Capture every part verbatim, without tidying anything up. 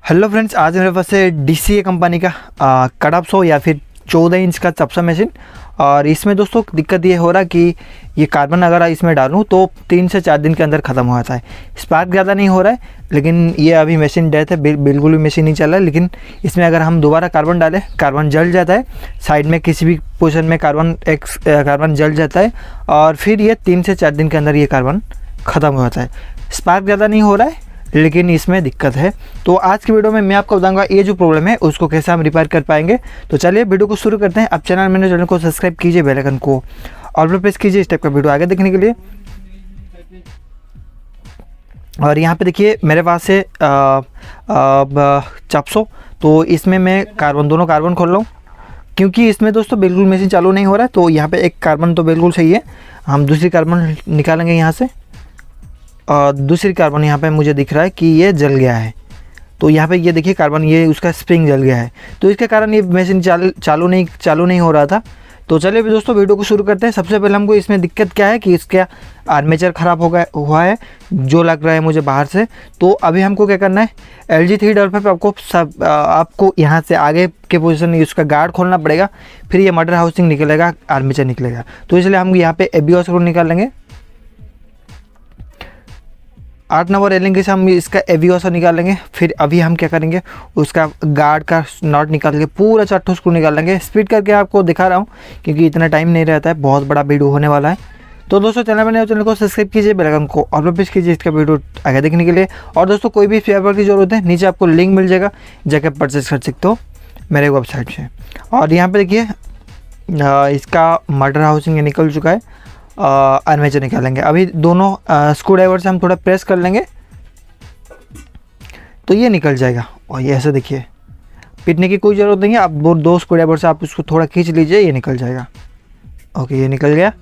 Hello friends, आज मेरे पास है डी सी ए कंपनी का कटअप सौ या फिर चौदह इंच का चपसा मशीन। और इसमें दोस्तों दिक्कत ये हो रहा कि ये कार्बन अगर इसमें डालूँ तो तीन से चार दिन के अंदर ख़त्म हो जाता है। स्पार्क ज़्यादा नहीं हो रहा है, लेकिन ये अभी मशीन डेथ है, बिल्कुल भी मशीन नहीं चल रहा है। लेकिन इसमें अगर हम दोबारा कार्बन डालें, कार्बन जल जाता है, साइड में किसी भी पोजीशन में कार्बन एक कार्बन जल जाता है और फिर ये तीन से चार दिन के अंदर ये कार्बन ख़त्म हो जाता है। स्पार्क ज़्यादा नहीं हो रहा है, लेकिन इसमें दिक्कत है। तो आज की वीडियो में मैं आपको बताऊंगा ये जो प्रॉब्लम है उसको कैसे हम रिपेयर कर पाएंगे। तो चलिए वीडियो को शुरू करते हैं। अब चैनल मैंने चैनल को सब्सक्राइब कीजिए, बेल आइकन को ऑल पर प्रेस कीजिए इस टाइप का वीडियो आगे देखने के लिए। और यहाँ पे देखिए मेरे पास है चपसो, तो इसमें मैं कार्बन दोनों कार्बन खोल रहा हूँ क्योंकि इसमें दोस्तों बिल्कुल मशीन चालू नहीं हो रहा है। तो यहाँ पे एक कार्बन तो बिल्कुल सही है, हम दूसरी कार्बन निकालेंगे यहाँ से। और दूसरी कार्बन यहाँ पे मुझे दिख रहा है कि ये जल गया है। तो यहाँ पे ये देखिए कार्बन, ये उसका स्प्रिंग जल गया है, तो इसके कारण ये मशीन चाल चालू नहीं चालू नहीं हो रहा था। तो चलिए भी दोस्तों वीडियो को शुरू करते हैं। सबसे पहले हमको इसमें दिक्कत क्या है कि इसका आर्मेचर ख़राब हो गया हुआ है, जो लग रहा है मुझे बाहर से। तो अभी हमको क्या करना है, L G three double five आपको सब आपको यहाँ से आगे के पोजीशन में उसका गार्ड खोलना पड़ेगा, फिर ये मटर हाउसिंग निकलेगा, आर्मेचर निकलेगा। तो इसलिए हम यहाँ पे एबीओ स्क्रू निकाल लेंगे। आठ नंबर रेलिंग से हम इसका एवीओ से निकाल लेंगे। फिर अभी हम क्या करेंगे, उसका गार्ड का नॉट निकाल के पूरा चार स्क्रू निकाल लेंगे। स्पीड करके आपको दिखा रहा हूँ क्योंकि इतना टाइम नहीं रहता है, बहुत बड़ा वीडियो होने वाला है। तो दोस्तों चैनल में नए चैनल को सब्सक्राइब कीजिए, बेल आइकन को ऑल पर प्रेस कीजिए इसका वीडियो आगे देखने के लिए। और दोस्तों कोई भी स्पेयर पार्ट की जरूरत है, नीचे आपको लिंक मिल जाएगा, जाकर परचेज कर सकते हो मेरे वेबसाइट से। और यहाँ पर देखिए इसका मटर हाउसिंग निकल चुका है, आर्मेचर निकालेंगे। अभी दोनों स्क्रू ड्राइवर से हम थोड़ा प्रेस कर लेंगे तो ये निकल जाएगा। और ये ऐसे देखिए, पीटने की कोई ज़रूरत नहीं है, आप दो दो स्क्रू ड्राइवर से आप उसको थोड़ा खींच लीजिए, ये निकल जाएगा। ओके, ये निकल गया।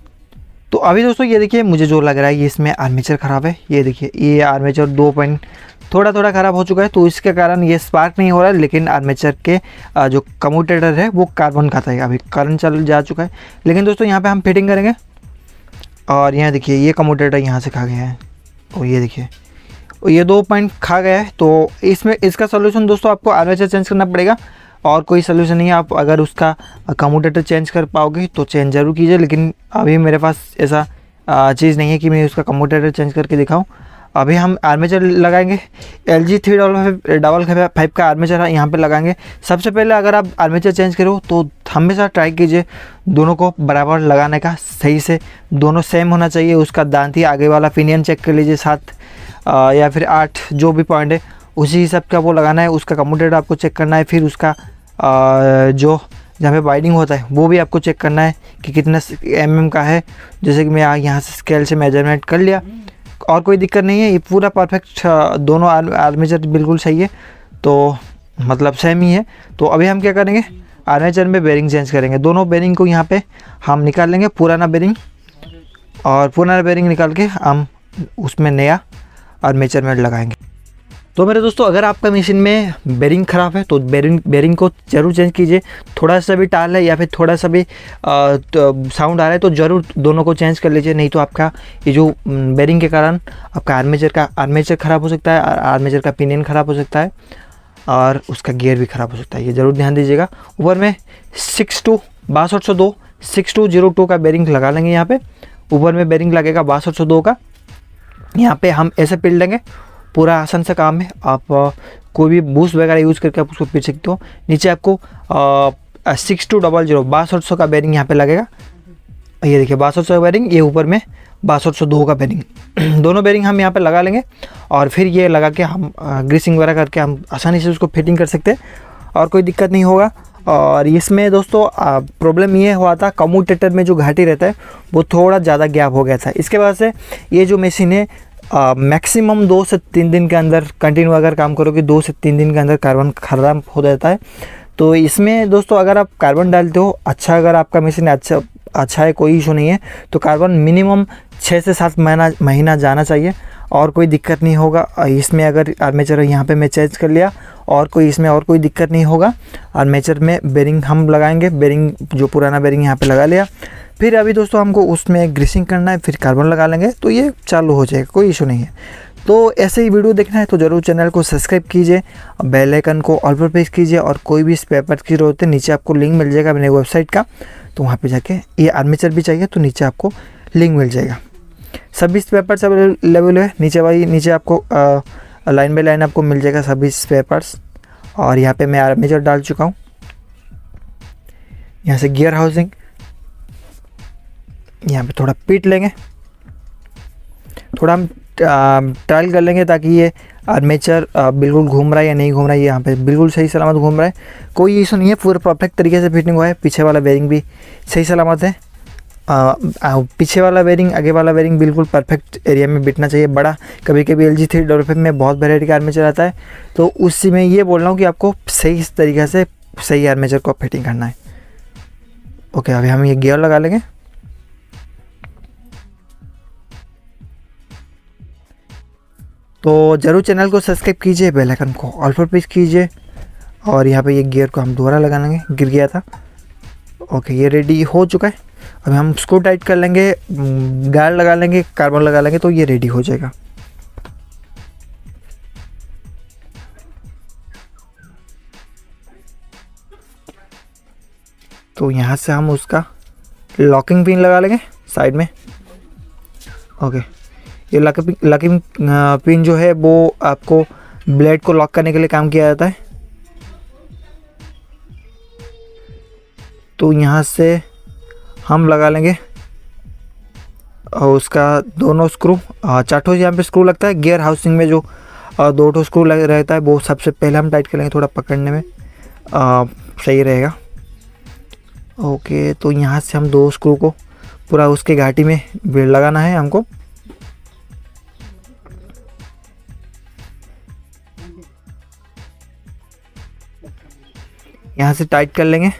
तो अभी दोस्तों ये देखिए मुझे जो लग रहा है ये इसमें आर्मेचर ख़राब है। ये देखिए ये आर्मेचर दो पॉइंट थोड़ा थोड़ा ख़राब हो चुका है, तो इसके कारण ये स्पार्क नहीं हो रहा है। लेकिन आर्मेचर के जो कम्यूटेटर है वो कार्बन खाता है, अभी करंट चल जा चुका है। लेकिन दोस्तों यहाँ पर हम फिटिंग करेंगे। और यहाँ देखिए ये कम्यूटेटर यहाँ से खा गया है, और ये देखिए ये दो पॉइंट खा गया है। तो इसमें इसका सोल्यूशन दोस्तों आपको आर्मेचर चेंज करना पड़ेगा, और कोई सोल्यूशन नहीं है। आप अगर उसका कम्यूटेटर चेंज कर पाओगे तो चेंज ज़रूर कीजिए, लेकिन अभी मेरे पास ऐसा चीज़ नहीं है कि मैं उसका कम्यूटेटर चेंज करके दिखाऊं। अभी हम आर्मेचर लगाएंगे, L G three double double five का आर्मेचर यहाँ पे लगाएंगे। सबसे पहले अगर आप आर्मेचर चेंज करो तो हमेशा ट्राई कीजिए दोनों को बराबर लगाने का, सही से दोनों सेम होना चाहिए। उसका दांती आगे वाला पिनियन चेक कर लीजिए, सात आ, या फिर आठ जो भी पॉइंट है उसी हिसाब का वो लगाना है। उसका कम्यूटेटर आपको चेक करना है, फिर उसका आ, जो जहाँ पे बाइंडिंग होता है वो भी आपको चेक करना है कि कितना एम एम का है। जैसे कि मैं यहाँ से स्केल से मेजरमेंट कर लिया, और कोई दिक्कत नहीं है, ये पूरा परफेक्ट दोनों आर्मेचर बिल्कुल सही है, तो मतलब सेम ही है। तो अभी हम क्या करेंगे, आर्मेचर में बेरिंग चेंज करेंगे। दोनों बेरिंग को यहाँ पे हम निकाल लेंगे, पुराना बेरिंग और पुराना बेरिंग निकाल के हम उसमें नया आर्मेचर में लगाएंगे। तो मेरे दोस्तों अगर आपका मशीन में बेरिंग ख़राब है तो बेरिंग बेरिंग को ज़रूर चेंज कीजिए। थोड़ा सा भी टाल है या फिर थोड़ा सा भी साउंड आ रहा है तो ज़रूर दोनों को चेंज कर लीजिए, नहीं तो आपका ये जो बेरिंग के कारण आपका आर्मेचर का आर्मेचर ख़राब हो सकता है, आर्मेचर का पिनियन ख़राब हो सकता है और उसका गियर भी ख़राब हो सकता है। ये ज़रूर ध्यान दीजिएगा। ऊपर में सिक्स टू बासठ सौ दो सिक्स टू जीरो टू का बेरिंग लगा लेंगे। यहाँ पर ऊपर में बेरिंग लगेगा बासठ सौ दो का। यहाँ पर हम ऐसे पिल लेंगे, पूरा आसान सा काम है। आप आ, कोई भी बूस्ट वगैरह यूज़ करके आप उसको पीट सकते हो। नीचे आपको सिक्स टू डबल जीरो बासठ सौ का बेरिंग यहाँ पे लगेगा। ये देखिए बासठ सौ का बेरिंग, ये ऊपर में बासठ सौ दो का बेरिंग दोनों बेरिंग हम यहाँ पे लगा लेंगे। और फिर ये लगा के हम ग्रीसिंग वगैरह करके हम आसानी से उसको फिटिंग कर सकते हैं और कोई दिक्कत नहीं होगा। और इसमें दोस्तों प्रॉब्लम ये हुआ था, कम्यूटेटर में जो घाटी रहता है वो थोड़ा ज़्यादा गैप हो गया था। इसके वजह से ये जो मशीन है मैक्सिमम दो से तीन दिन के अंदर कंटिन्यू अगर काम करोगे, दो से तीन दिन के अंदर कार्बन ख़राब हो जाता है। तो इसमें दोस्तों अगर आप कार्बन डालते हो, अच्छा अगर आपका मशीन अच्छा अच्छा है, कोई इशू नहीं है, तो कार्बन मिनिमम छः से सात महीना महीना जाना चाहिए और कोई दिक्कत नहीं होगा। इसमें अगर आर्मेचर यहाँ पे मैं चेंज कर लिया और कोई इसमें और कोई दिक्कत नहीं होगा। आर्मेचर में बेरिंग हम लगाएंगे, बेरिंग जो पुराना बेरिंग यहाँ पे लगा लिया। फिर अभी दोस्तों हमको उसमें ग्रीसिंग करना है, फिर कार्बन लगा लेंगे तो ये चालू हो जाएगा, कोई इशू नहीं है। तो ऐसे ही वीडियो देखना है तो ज़रूर चैनल को सब्सक्राइब कीजिए, बेल आइकन को ऑल पर प्रेस कीजिए, और कोई भी स्पेयर पार्ट की ज़रूरत है नीचे आपको लिंक मिल जाएगा मेरे वेबसाइट का, तो वहाँ पे जाके, ये आर्मेचर भी चाहिए तो नीचे आपको लिंक मिल जाएगा। सभी स्पेयर पार्ट्स अवेलेबल है नीचे भाई, नीचे आपको लाइन बाई लाइन आपको मिल जाएगा सभी स्पेयर पार्ट्स। और यहाँ पे मैं आर्मेचर डाल चुका हूँ। यहाँ से गियर हाउसिंग, यहाँ पे थोड़ा पीट लेंगे, थोड़ा हम ट्रायल कर लेंगे ताकि ये आर्मेचर बिल्कुल घूम रहा है या नहीं घूम रहा है। यहाँ पे बिल्कुल सही सलामत घूम रहा है, कोई इशू नहीं है, पूरा परफेक्ट तरीके से फिटिंग हुआ है। पीछे वाला बेरिंग भी सही सलामत है। आ, आ, पीछे वाला बेरिंग, आगे वाला बेरिंग बिल्कुल परफेक्ट एरिया में बिठना चाहिए। बड़ा कभी कभी L G three double five में बहुत वेराइटी का आर्मेचर आता है, तो उसी में ये बोल रहा हूँ कि आपको सही तरीके से सही आर्मेचर को फिटिंग करना है। ओके, अभी हम ये गियर लगा लेंगे। तो ज़रूर चैनल को सब्सक्राइब कीजिए, बेल आइकन को ऑल पर प्रेस कीजिए, और यहाँ पे ये गियर को हम दोबारा लगा लेंगे, गिर गया था। ओके, ये रेडी हो चुका है। अभी हम स्क्रू टाइट कर लेंगे, गार्ड लगा लेंगे, कार्बन लगा लेंगे, तो ये रेडी हो जाएगा। तो यहाँ से हम उसका लॉकिंग पिन लगा लेंगे साइड में। ओके, ये लॉकिंग लॉकिंग पिन जो है वो आपको ब्लेड को लॉक करने के लिए काम किया जाता है। तो यहाँ से हम लगा लेंगे और उसका दोनों स्क्रू, चार ठो यहाँ पे स्क्रू लगता है। गियर हाउसिंग में जो दो ठो स्क्रू लग रहता है वो सबसे पहले हम टाइट कर लेंगे, थोड़ा पकड़ने में आ, सही रहेगा। ओके, तो यहाँ से हम दो स्क्रू को पूरा उसके घाटी में लगाना है हमको। यहाँ से टाइट कर लेंगे।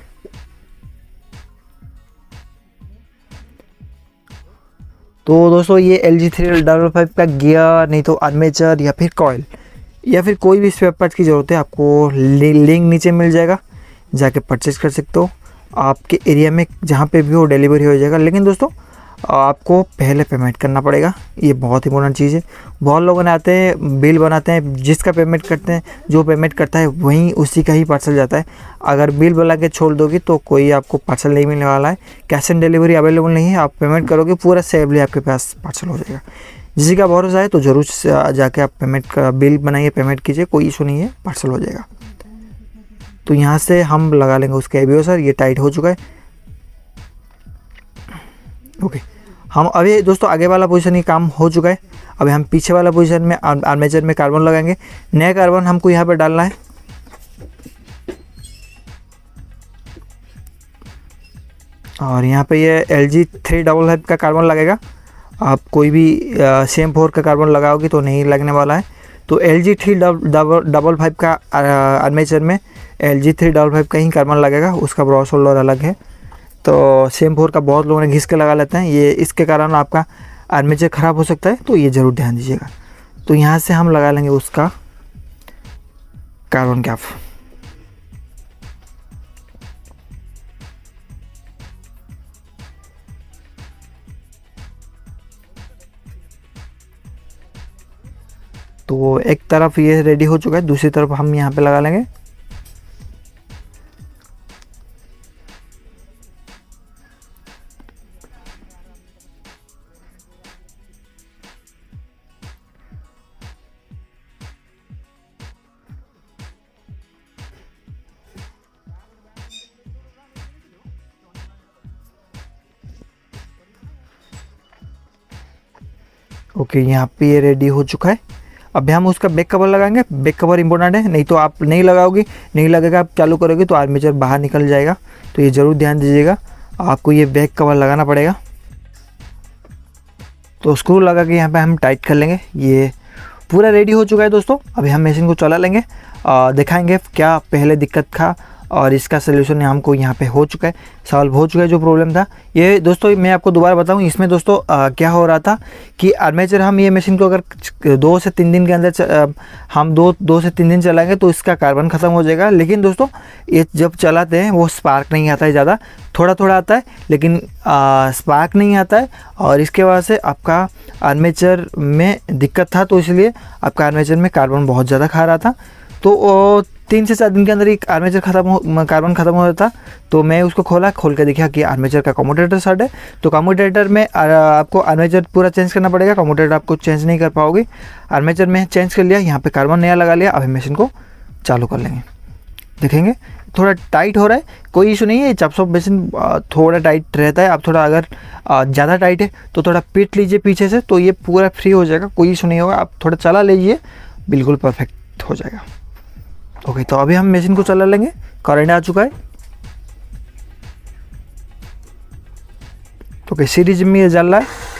तो दोस्तों ये L G three double five का गियर, नहीं तो आर्मेचर या फिर कॉइल या फिर कोई भी स्पेयर पार्ट्स की ज़रूरत है, आपको लिंक नीचे मिल जाएगा, जाके परचेज कर सकते हो। आपके एरिया में जहाँ पे भी हो डिलीवरी हो जाएगा। लेकिन दोस्तों आपको पहले पेमेंट करना पड़ेगा, ये बहुत इंपॉर्टेंट चीज़ है। बहुत लोग आते हैं, बिल बनाते हैं, जिसका पेमेंट करते हैं, जो पेमेंट करता है वहीं उसी का ही पार्सल जाता है। अगर बिल बना के छोड़ दोगे तो कोई आपको पार्सल नहीं मिलने वाला है। कैश ऑन डिलीवरी अवेलेबल नहीं है, आप पेमेंट करोगे पूरा सेफली आपके पास पार्सल हो जाएगा। जिसी का भरोसा है तो ज़रूर जाके आप पेमेंट का बिल बनाइए, पेमेंट कीजिए, कोई इशू नहीं है, पार्सल हो जाएगा। तो यहाँ से हम लगा लेंगे उसके एबीओ सर, ये टाइट हो चुका है। ओके, हम अभी दोस्तों आगे वाला पोजीशन ही काम हो चुका है। अभी हम पीछे वाला पोजीशन में आर्मेचर में कार्बन लगाएंगे। नया कार्बन हमको यहाँ पर डालना है। और यहाँ पे ये L G three double five का कार्बन लगेगा। आप कोई भी सेम फोर का कार्बन लगाओगे तो नहीं लगने वाला है। तो L G three double double five का आर्मेचर में L G three double five का ही कार्बन लगेगा, उसका ब्रॉस होल्डर अलग है। तो सेम फोर का बहुत लोगों ने घिस के लगा लेते हैं, ये इसके कारण आपका आर्मेचर ख़राब हो सकता है, तो ये ज़रूर ध्यान दीजिएगा। तो यहाँ से हम लगा लेंगे उसका कार्बन कैप। तो एक तरफ ये रेडी हो चुका है, दूसरी तरफ हम यहाँ पे लगा लेंगे। ओके, यहाँ पे ये रेडी हो चुका है। अभी हम उसका बैक कवर लगाएंगे। बैक कवर इंपॉर्टेंट है, नहीं तो आप नहीं लगाओगे, नहीं लगेगा, आप चालू करोगे तो आर्मेचर बाहर निकल जाएगा। तो ये ज़रूर ध्यान दीजिएगा, आपको ये बैक कवर लगाना पड़ेगा। तो स्क्रू लगा के यहाँ पे हम टाइट कर लेंगे। ये पूरा रेडी हो चुका है दोस्तों। अभी हम मशीन को चला लेंगे, दिखाएंगे क्या पहले दिक्कत था और इसका सोल्यूशन हमको यहाँ पे हो चुका है, सॉल्व हो चुका है जो प्रॉब्लम था। ये दोस्तों मैं आपको दोबारा बताऊँ, इसमें दोस्तों आ, क्या हो रहा था कि आर्मेचर हम ये मशीन को अगर दो से तीन दिन के अंदर च, आ, हम दो दो से तीन दिन चलाएंगे तो इसका कार्बन ख़त्म हो जाएगा। लेकिन दोस्तों ये जब चलाते हैं वो स्पार्क नहीं आता है, ज़्यादा थोड़ा थोड़ा आता है, लेकिन आ, स्पार्क नहीं आता है। और इसके वजह से आपका आर्मेचर में दिक्कत था, तो इसलिए आपका आर्मेचर में कार्बन बहुत ज़्यादा खा रहा था। तो तीन से चार दिन के अंदर एक आर्मेचर ख़त्म हो कार्बन ख़त्म हो जाता। तो मैं उसको खोला, खोल के देखा कि आर्मेचर का कम्यूटेटर शॉर्ट है। तो कम्यूटेटर में आपको आर्मेचर पूरा चेंज करना पड़ेगा, कम्यूटेटर आपको चेंज नहीं कर पाओगे। आर्मेचर में चेंज कर लिया, यहाँ पे कार्बन नया लगा लिया। अभी मशीन को चालू कर लेंगे, देखेंगे थोड़ा टाइट हो रहा है, कोई इशू नहीं है। चपसॉप मशीन थोड़ा टाइट रहता है, आप थोड़ा अगर ज़्यादा टाइट है तो थोड़ा पीट लीजिए पीछे से, तो ये पूरा फ्री हो जाएगा, कोई इशू नहीं होगा। आप थोड़ा चला लीजिए, बिल्कुल परफेक्ट हो जाएगा। ओके, तो अभी हम मशीन को चला लेंगे, करंट आ चुका है। ओके, सीरीज में ये जल रहा है।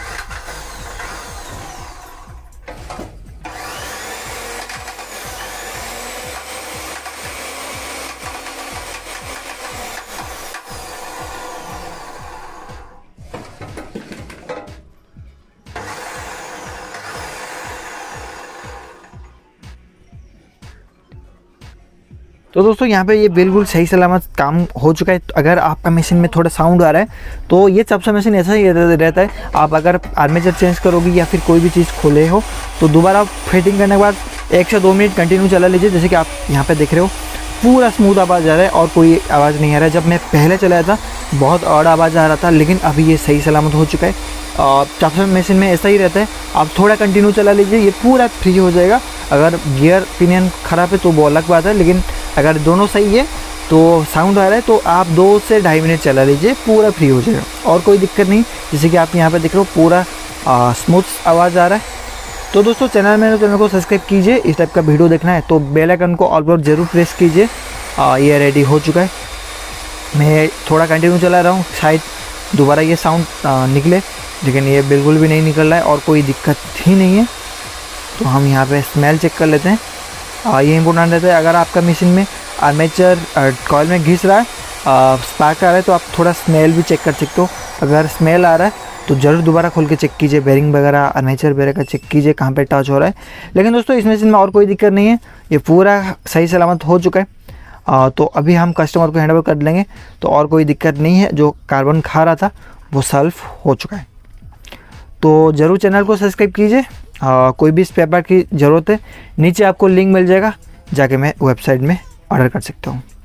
तो दोस्तों यहाँ पे ये बिल्कुल सही सलामत काम हो चुका है। तो अगर आपका मशीन में थोड़ा साउंड आ रहा है तो ये चपसा मशीन ऐसा ही रहता है। आप अगर आर्मेचर चेंज करोगे या फिर कोई भी चीज़ खोले हो तो दोबारा फिटिंग करने के बाद एक से दो मिनट कंटिन्यू चला लीजिए। जैसे कि आप यहाँ पे देख रहे हो पूरा स्मूथ आवाज़ आ रहा है और कोई आवाज़ नहीं आ रहा है। जब मैं पहले चलाया था बहुत और आवाज़ आ रहा था, लेकिन अभी ये सही सलामत हो चुका है। चपसा मशीन में ऐसा ही रहता है, आप थोड़ा कंटिन्यू चला लीजिए, ये पूरा फ्री हो जाएगा। अगर गियर पिनियन ख़राब है तो वो अलग बात है, लेकिन अगर दोनों सही है तो साउंड आ रहा है तो आप दो से ढाई मिनट चला लीजिए, पूरा फ्री हो जाएगा और कोई दिक्कत नहीं। जैसे कि आप यहाँ पे देख रहे हो पूरा स्मूथ आवाज़ आ रहा है। तो दोस्तों चैनल में चैनल को सब्सक्राइब कीजिए। इस टाइप का वीडियो देखना है तो बेल आइकन को ऑल पर जरूर प्रेस कीजिए। ये रेडी हो चुका है, मैं थोड़ा कंटिन्यू चला रहा हूँ, शायद दोबारा ये साउंड निकले, लेकिन ये बिल्कुल भी नहीं निकल रहा है और कोई दिक्कत ही नहीं है। तो हम यहाँ पे स्मेल चेक कर लेते हैं, आ, ये इम्पोर्टेंट रहता है। अगर आपका मशीन में आर्मेचर कॉइल में घिस रहा है, स्पार्क आ रहा है, तो आप थोड़ा स्मेल भी चेक कर सकते हो। अगर स्मेल आ रहा है तो ज़रूर दोबारा खोल के चेक कीजिए, बेरिंग वगैरह आर्मेचर वगैरह चेक कीजिए कहाँ पे टच हो रहा है। लेकिन दोस्तों इस मशीन में और कोई दिक्कत नहीं है, ये पूरा सही सलामत हो चुका है। आ, तो अभी हम कस्टमर को हैंड ओवर कर लेंगे, तो और कोई दिक्कत नहीं है। जो कार्बन खा रहा था वो सॉल्व हो चुका है। तो ज़रूर चैनल को सब्सक्राइब कीजिए। कोई भी स्पेयर पार्ट की ज़रूरत है नीचे आपको लिंक मिल जाएगा, जाके मैं वेबसाइट में ऑर्डर कर सकता हूँ।